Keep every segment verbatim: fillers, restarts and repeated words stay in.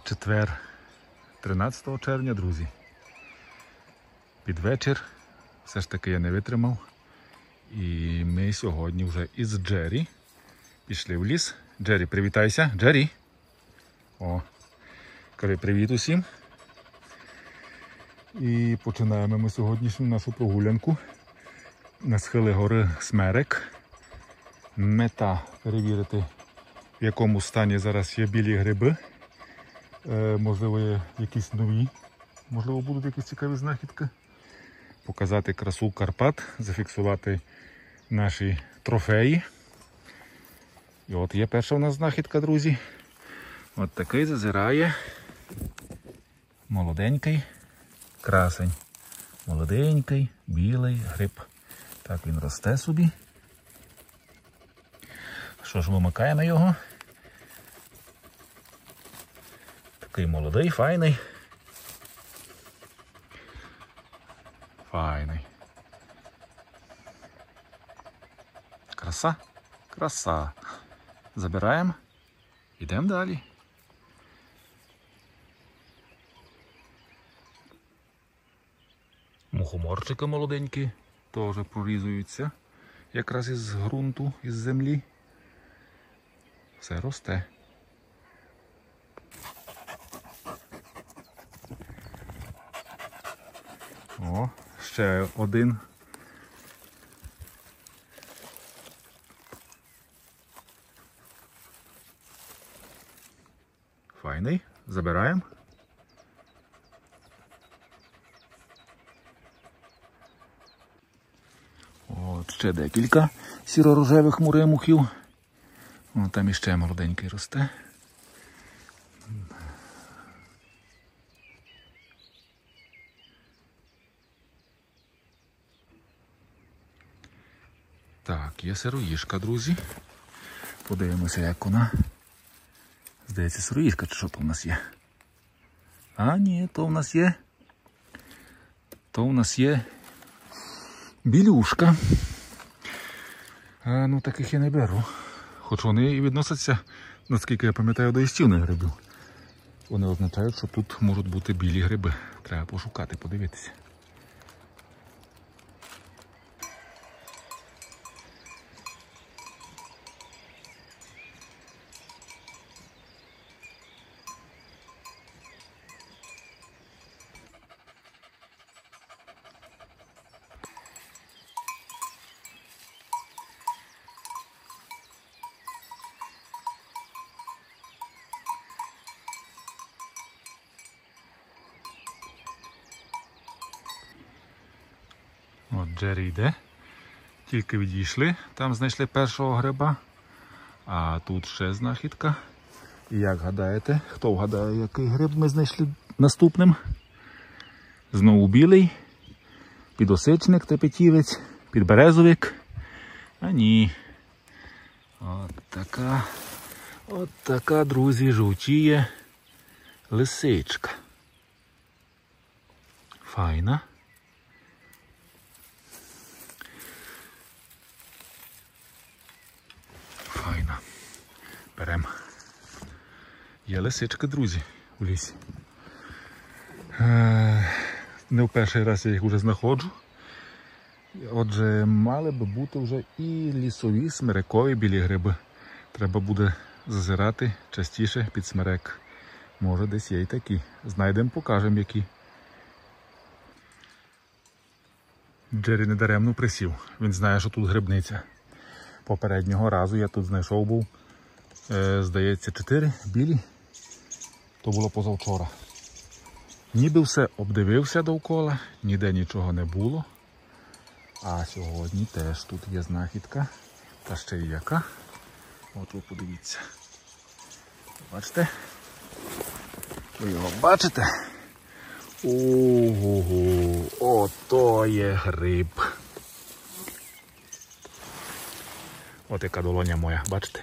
Четвер, тринадцятого червня, друзі. Під вечір все ж таки я не витримав. І ми сьогодні вже із Джері пішли в ліс. Джері, привітайся. Джері. О, кажи привіт усім. І починаємо ми сьогоднішню нашу прогулянку на схили гори Смерек. Мета перевірити, в якому стані зараз є білі гриби. Е, можливо, є якісь нові, можливо, будуть якісь цікаві знахідки. Показати красу Карпат, зафіксувати наші трофеї. І от є перша у нас знахідка, друзі. От такий зазирає молоденький красень. Молоденький, білий гриб. Так він росте собі. Що ж, вимикаємо його. Такий молодий, файний. Файний. Краса, краса. Забираємо. Йдемо далі. Мухоморчики молоденькі теж прорізуються. Якраз із ґрунту, із землі. Все росте. О, ще один. Файний. Забираємо. От ще декілька сіро-рожевих муремухів. О, там іще молоденький росте. Так, є сироїжка, друзі. Подивимося, як вона. Здається, сироїжка, чи що то в нас є? А, ні, то в нас є. То в нас є білюшка. А, ну, таких я не беру. Хоч вони і відносяться, наскільки я пам'ятаю, до істівних грибів. Вони означають, що тут можуть бути білі гриби. Треба пошукати, подивитися. От Джері йде. Тільки відійшли, там знайшли першого гриба. А тут ще знахідка. І як гадаєте, хто вгадає, який гриб ми знайшли наступним? Знову білий, підосичник, тепетівець, підберезовик. А ні. От така, от така, друзі, жовтіє лисичка. Файна. Файна. Беремо. Є лисички, друзі, у лісі. Е, не в перший раз я їх вже знаходжу. Отже, мали би бути вже і лісові смерекові білі гриби. Треба буде зазирати частіше під смерек. Може, десь є і такі. Знайдемо, покажемо, які. Джері недаремно присів. Він знає, що тут грибниця. Попереднього разу я тут знайшов був, е, здається, чотири білі. То було позавчора. Ніби все обдивився довкола, ніде нічого не було. А сьогодні теж тут є знахідка. Та ще й яка. От ви подивіться. Бачите? Ви його бачите? Ого, ото є гриб. От яка долоня моя, бачите?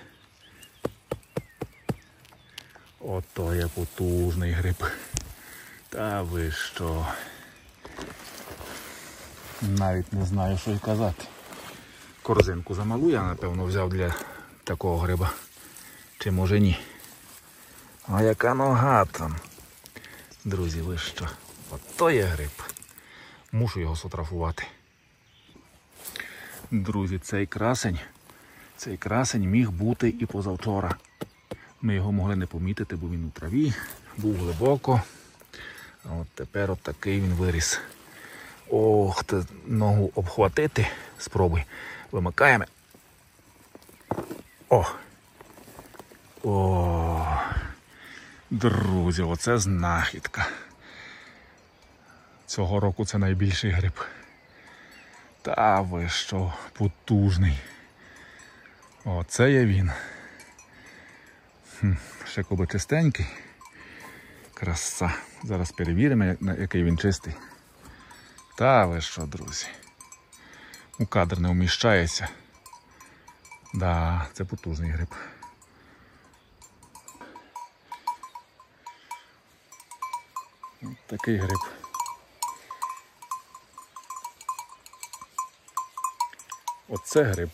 Ото є потужний гриб. Та ви що? Навіть не знаю, що й казати. Корзинку замалу я, напевно, взяв для такого гриба. Чи може ні. А яка нога там. Друзі, ви що? Ото є гриб. Мушу його сфотографувати. Друзі, цей красень, цей красень міг бути і позавчора. Ми його могли не помітити, бо він у траві, був глибоко. А от тепер от такий він виріс. Ох, ти ногу обхватити. Спробуй. Вимикаємо. О! О! Друзі, оце знахідка. Цього року це найбільший гриб. Та ви що, потужний. Оце є він. Хм, ще коби чистенький. Краса. Зараз перевіримо, який він чистий. Та ви що, друзі. У кадр не вміщається. Да, це потужний гриб. Ось такий гриб. Оце гриб.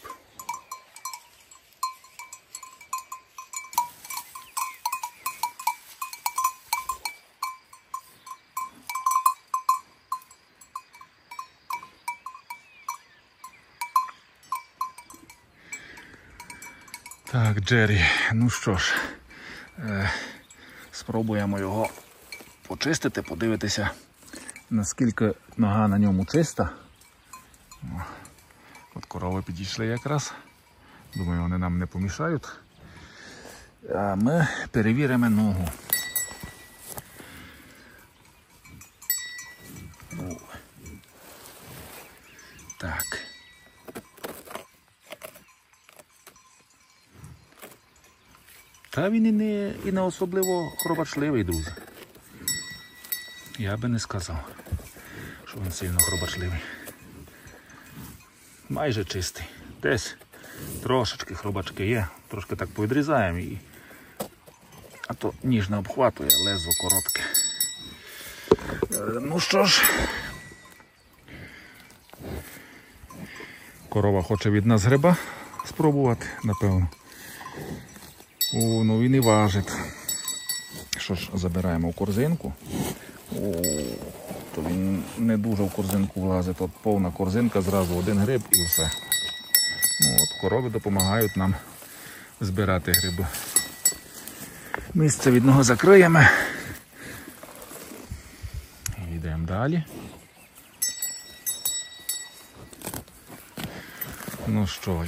Так, Джері, ну що ж, е, спробуємо його почистити, подивитися, наскільки нога на ньому чиста. О, от корови підійшли якраз. Думаю, вони нам не помішають. А ми перевіримо ногу. О. Так. Та він і не, і не особливо хробачливий, друзі. Я би не сказав, що він сильно хробачливий. Майже чистий. Десь трошечки хробачки є, трошки так повідрізаємо і... А то ніж не обхватує, лезо коротке. Ну що ж, корова хоче від нас гриба спробувати, напевно. О, ну він і важить. Що ж, забираємо в корзинку. О, то він не дуже в корзинку влазить. От повна корзинка, зразу один гриб і все. Ну, от корови допомагають нам збирати гриби. Місце від нього закриємо. І йдемо далі. Ну що,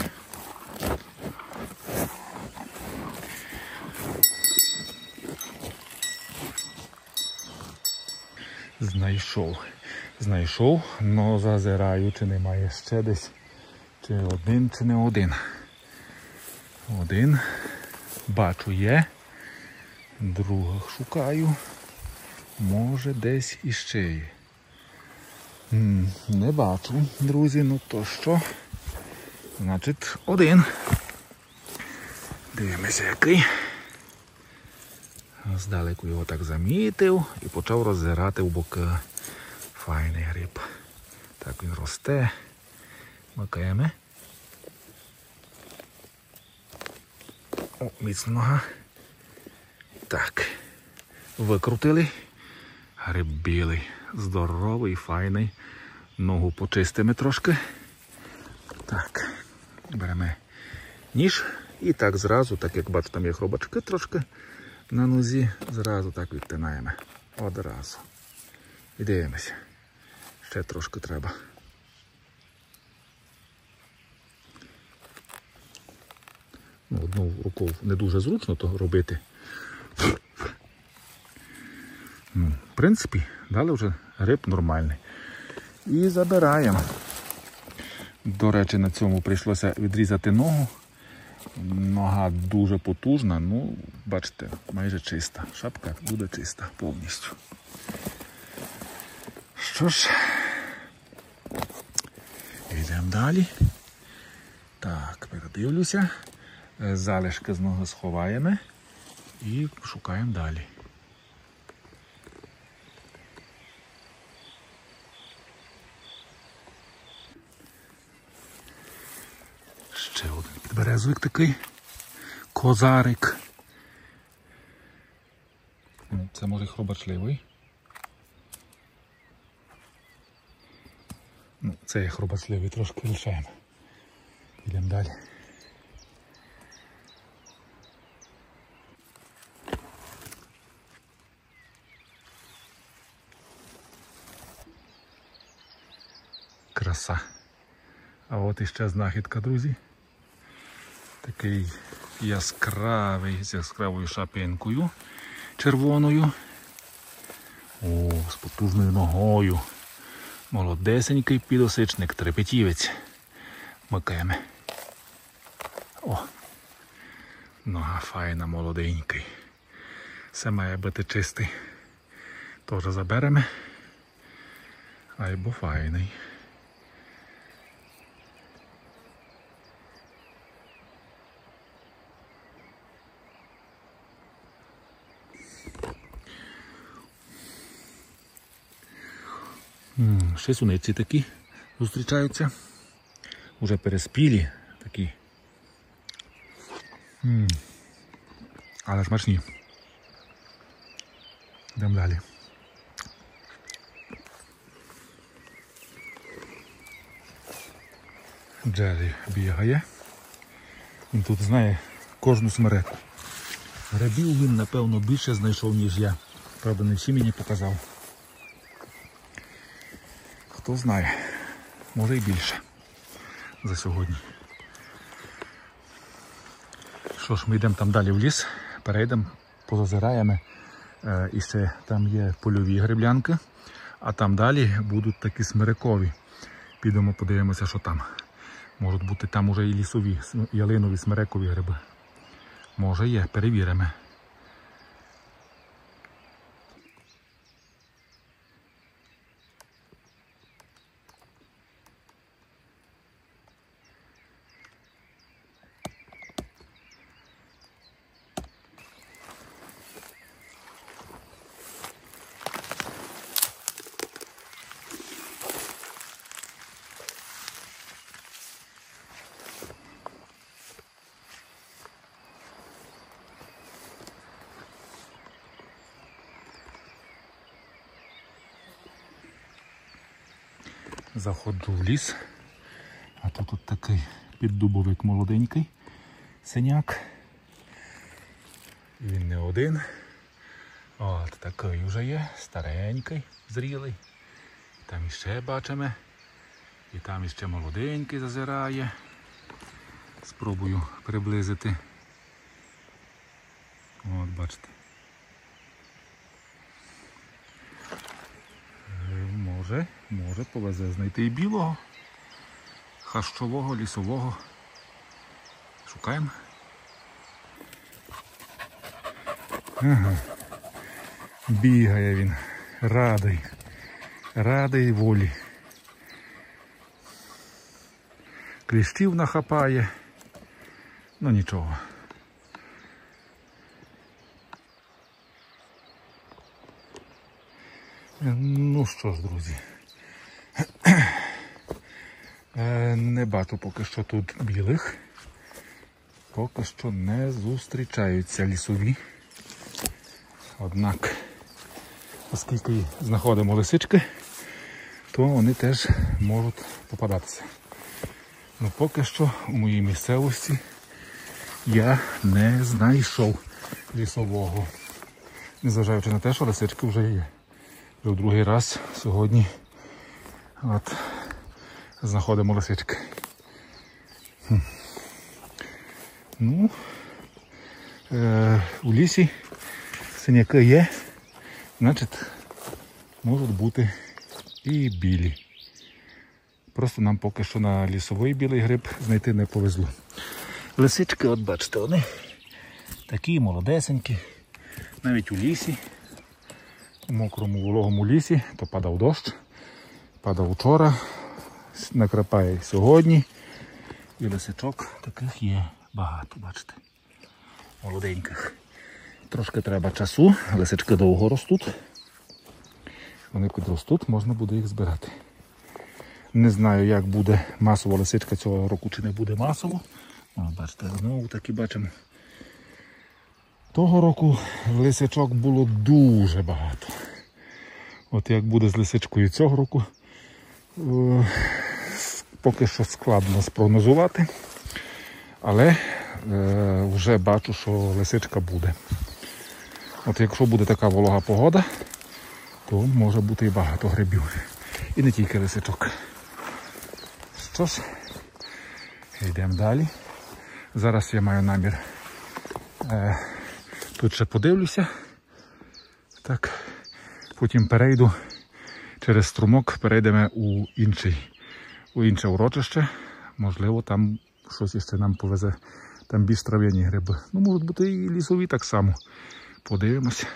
Знайшов. Знайшов, но зазираю, чи немає ще десь. Чи один, чи не один. Один. Бачу, є. Других шукаю. Може десь іще є. М, не бачу, друзі, ну то що? Значить, один. Дивимося, який. Здалеку його так замітив і почав роззирати в боки. Файний гриб. Так він росте. Макаємо. О, міцна нога. Так. Викрутили. Гриб білий. Здоровий, файний. Ногу почистимо трошки. Так. Беремо ніж. І так зразу, так як бачу, там є хробачки трошки на нозі, зразу так відтинаємо. Одразу. І дивимося. Ще трошки треба. Ну, одну рукою не дуже зручно то робити. Ну, в принципі, далі вже гриб нормальний. І забираємо. До речі, на цьому прийшлося відрізати ногу. Нога дуже потужна, ну, бачите, майже чиста. Шапка буде чиста повністю. Що ж, йдемо далі. Так, передивлюся. Залишки з ноги сховаємо і шукаємо далі. Ще один підберезовик такий. Козарик. це може хробачливий. Ну, це є хробачливий, трошки лишаємо. Йдемо далі. Краса. А от іще знахідка, друзі. Такий яскравий, з яскравою шапинкою червоною. О, з потужною ногою. Молодесенький підосичник, трепетівець. Микаємо. О, нога файна, молоденький. Все має бути чистий. Теж заберемо. Айбо файний. Ще суниці такі зустрічаються. Уже переспілі такі. М-м. Але смачні. Йдемо далі. Джері бігає. Він тут знає кожну смереку. Грибів він, напевно, більше знайшов, ніж я. Правда, не всі мені показав. Хто знає, може і більше за сьогодні. Що ж, ми йдемо там далі в ліс, перейдемо, позазираємо. Е, і ще там є польові гриблянки, а там далі будуть такі смирикові. Підемо, подивимося, що там. Можуть бути там уже і лісові, ялинові, смирикові гриби. Може є, перевіримо. Заходжу в ліс, а то тут такий піддубовик молоденький, синяк. Він не один. От такий вже є, старенький, зрілий. Там іще бачимо. І там іще молоденький зазирає. Спробую приблизити. От, бачите. Може, може повезе знайти і білого, хащового, лісового. Шукаємо. Ага. Бігає він, радий, радий волі. Кліщів нахапає, ну нічого. Ну що ж, друзі, не бачу поки що тут білих, поки що не зустрічаються лісові. Однак, оскільки знаходимо лисички, то вони теж можуть попадатися. Ну поки що у моїй місцевості я не знайшов лісового. Незважаючи на те, що лисички вже є. Вже в другий раз сьогодні от, знаходимо лисички. Хм. Ну, е, у лісі синяки є, значить можуть бути і білі. Просто нам поки що на лісовий білий гриб знайти не повезло. Лисички, от бачите, вони такі молодесенькі, навіть у лісі. У мокрому вологому лісі, то падав дощ, падав вчора, накрапає сьогодні. І лисичок таких є багато, бачите, молоденьких. Трошки треба часу, лисички довго ростуть. Вони підростуть, можна буде їх збирати. Не знаю, як буде масово лисичка цього року, чи не буде масово. О, бачите, знову таки бачимо Того року лисичок було дуже багато. От як буде з лисичкою цього року, е, поки що складно спрогнозувати, але е, вже бачу, що лисичка буде. От якщо буде така волога погода, то може бути і багато грибів. І не тільки лисичок. Що ж, йдемо далі. Зараз я маю намір е, тут ще подивлюся. Так, потім перейду через струмок, перейдемо у інший, у інше урочище. Можливо, там щось іще нам повезе. Там більш трав'яні гриби. Ну, можуть бути і лісові так само. Подивимося.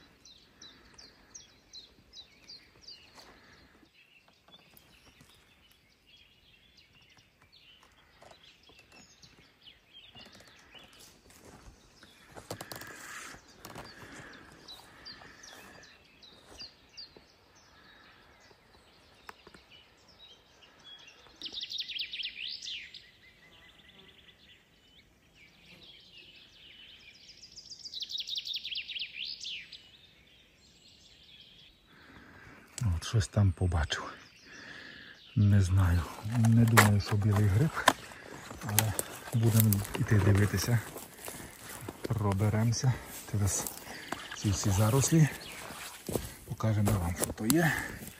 От щось там побачив. Не знаю. Не думаю, що білий гриб. Але будемо йти дивитися. Проберемося через ці всі зарослі. Покажемо вам, що то є.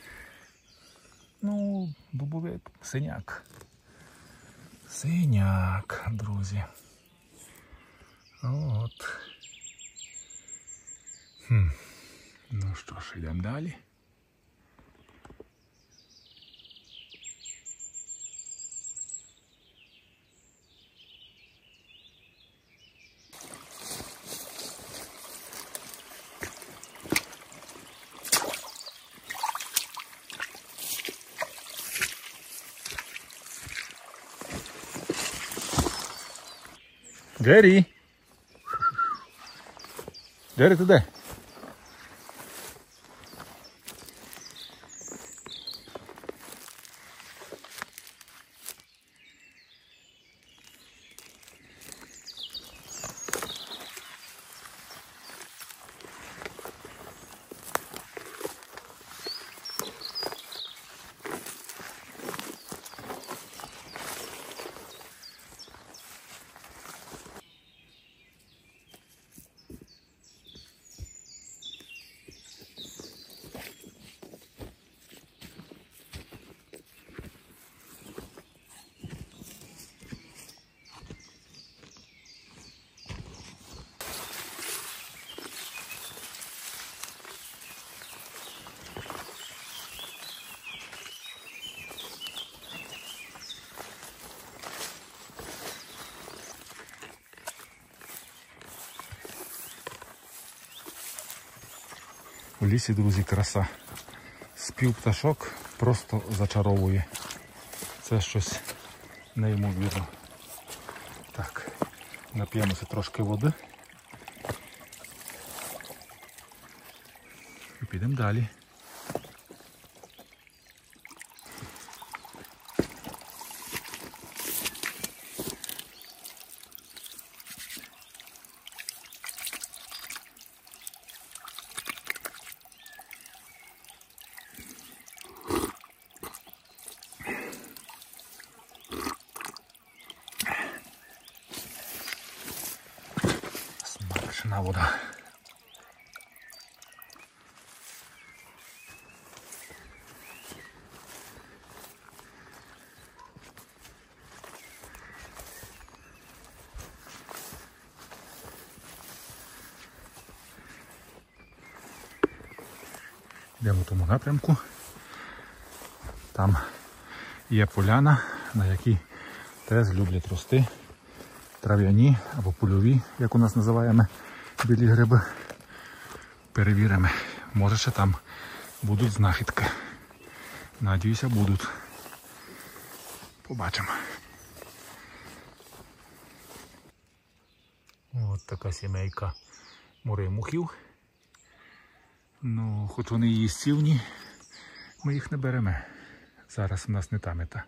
Ну, дубовик, синяк. Синяк, друзі. От. Хм. Ну що ж, йдемо далі. Джері! Джері, ти де? У лісі, друзі, краса. Спів пташок просто зачаровує. Це щось неймовірне. Так, нап'ємося трошки води. І підемо далі. Смачна вода. Йдемо в тому напрямку. Там є поляна, на якій теж люблять рости трав'яні або польові, як у нас називаємо, білі гриби. Перевіримо, може ще там будуть знахідки. Надіюся, будуть. Побачимо. Ось така сімейка муримухів. Ну, хоч вони і їстівні, ми їх не беремо. Зараз у нас не та мета.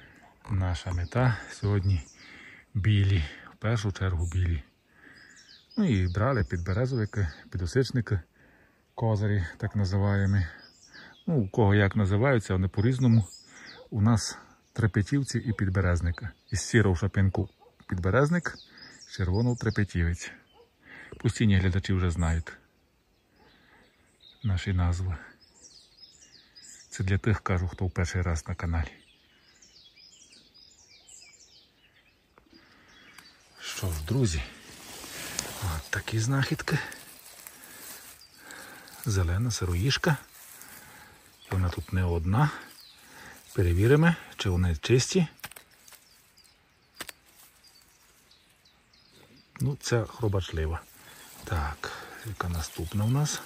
Наша мета сьогодні білі, в першу чергу білі. Ну і брали підберезовики, підосичники, козирі, так називаємо. Ну, у кого як називаються, вони по-різному. У нас трепетівці і підберезники. Із сірого шапинку підберезник, з червоного трепетівець. Постійні глядачі вже знають наші назви. Це для тих, кажу, хто в перший раз на каналі. Що ж, друзі, от такі знахідки. Зелена сироїшка. Вона тут не одна. Перевіримо, чи вони чисті. Ну, ця хробачлива. Так, яка наступна у нас?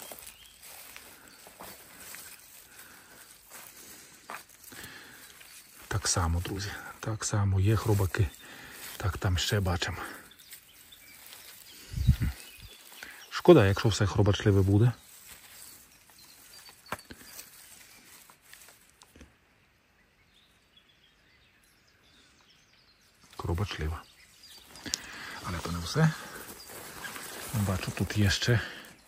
Так само, друзі, так само є хробаки. Так, там ще бачимо. Шкода, якщо все хробачливе буде. Хробачлива. Але то не все. Бачу, тут є ще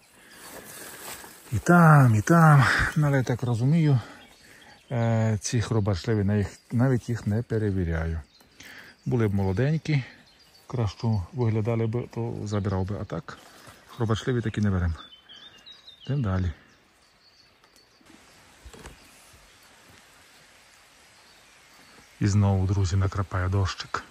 і там, і там. Але я так розумію, ці хробачливі, навіть їх не перевіряю. Були б молоденькі, краще виглядали б, то забирав би. А так, хробачливі такі не беремо. Йдемо далі. І знову, друзі, накрапає дощик.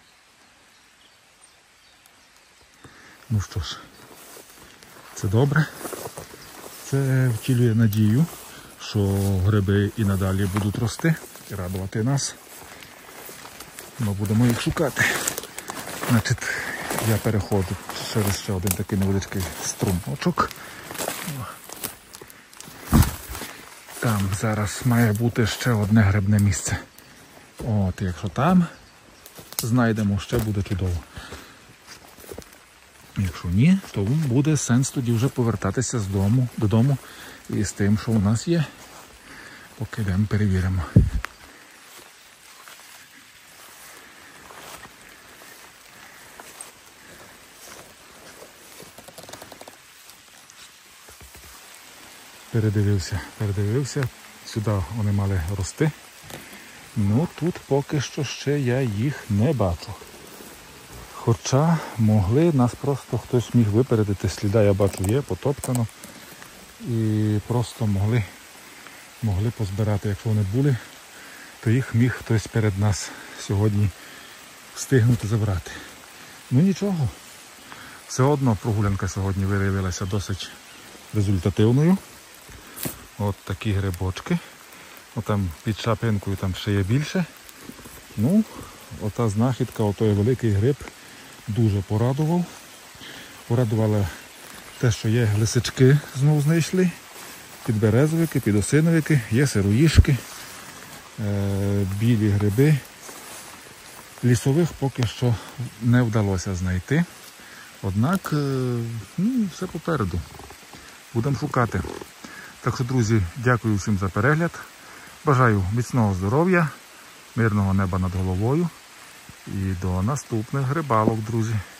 Ну що ж, це добре. Це втілює надію, що гриби і надалі будуть рости і радувати нас. Ми будемо їх шукати. Значить, я переходжу через ще один такий невеличкий струмочок. Там зараз має бути ще одне грибне місце. От, якщо там знайдемо, ще буде чудово. Якщо ні, то буде сенс тоді вже повертатися з дому, додому і з тим, що у нас є. Поки йдемо, перевіримо. Передивився, передивився. Сюди вони мали рости. Ну, тут поки що ще я їх не бачу. Хоча могли, нас просто хтось міг випередити. Сліда, я бачу, є, потоптано. І просто могли, могли позбирати. Якщо вони були, то їх міг хтось перед нас сьогодні встигнути забрати. Ну нічого. Все одно прогулянка сьогодні виявилася досить результативною. От такі грибочки. Отам під шапинкою там ще є більше. Ну, ота знахідка, отой великий гриб дуже порадував. Порадувало те, що є лисички, знову знайшли. Підберезовики, підосиновики, є сироїшки, е- білі гриби. Лісових поки що не вдалося знайти. Однак, е- ну, все попереду. Будемо шукати. Так що, друзі, дякую всім за перегляд. Бажаю міцного здоров'я, мирного неба над головою і до наступних грибалок, друзі.